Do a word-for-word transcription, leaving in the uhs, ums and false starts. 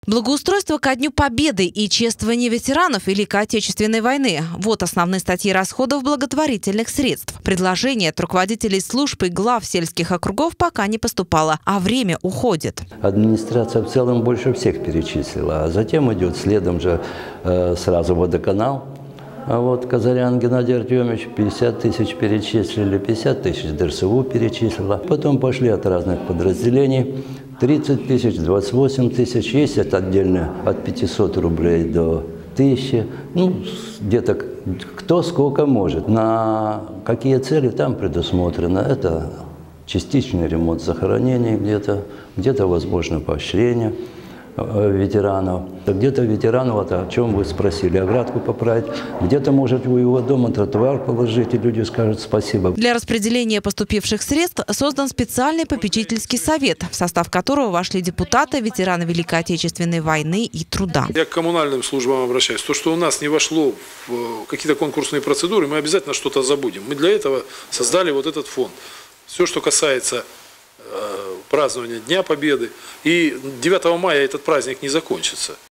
Благоустройство ко Дню Победы и чествование ветеранов Великой Отечественной войны – вот основные статьи расходов благотворительных средств. Предложение от руководителей служб и глав сельских округов пока не поступало, а время уходит. Администрация в целом больше всех перечислила, а затем идет следом же э, сразу водоканал. А вот Казарян Геннадий Артемович пятьдесят тысяч перечислили, пятьдесят тысяч ДРСУ перечислила. Потом пошли от разных подразделений тридцать тысяч, двадцать восемь тысяч, есть это отдельно от пятисот рублей до тысячи. Ну, где-то кто сколько может. На какие цели там предусмотрено. Это частичный ремонт захоронений где-то, где-то возможно поощрение ветеранов. Где-то ветеранов, вот о чем вы спросили, оградку поправить. Где-то, может, у его дома тротуар положить, и люди скажут спасибо. Для распределения поступивших средств создан специальный попечительский совет, в состав которого вошли депутаты, ветераны Великой Отечественной войны и труда. Я к коммунальным службам обращаюсь. То, что у нас не вошло в какие-то конкурсные процедуры, мы обязательно что-то забудем. Мы для этого создали вот этот фонд. Все, что касается празднования Дня Победы. И девятого мая этот праздник не закончится.